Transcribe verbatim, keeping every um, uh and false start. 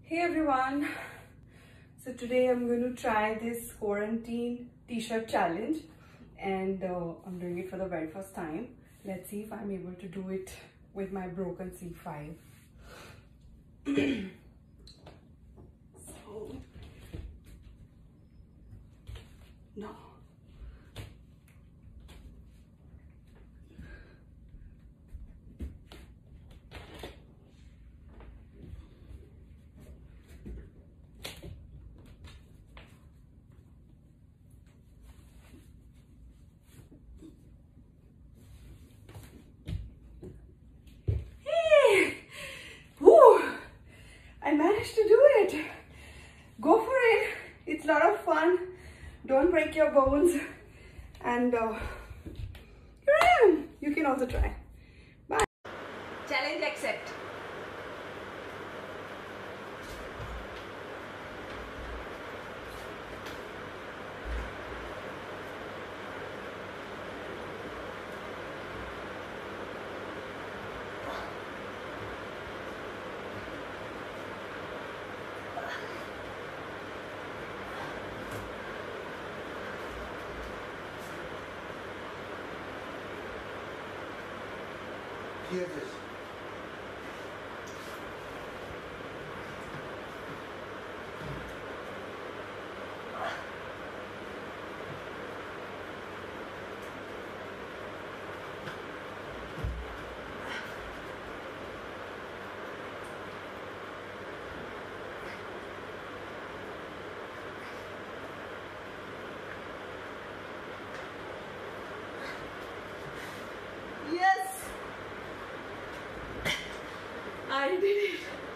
Hey everyone, so today I'm going to try this quarantine t-shirt challenge and uh, I'm doing it for the very first time. Let's see if I'm able to do it with my broken C five. So, no. I managed to do it. Go for it. It's a lot of fun. Don't break your bones. And uh, here I am. You can also try. Bye. Challenge accept. Hear this.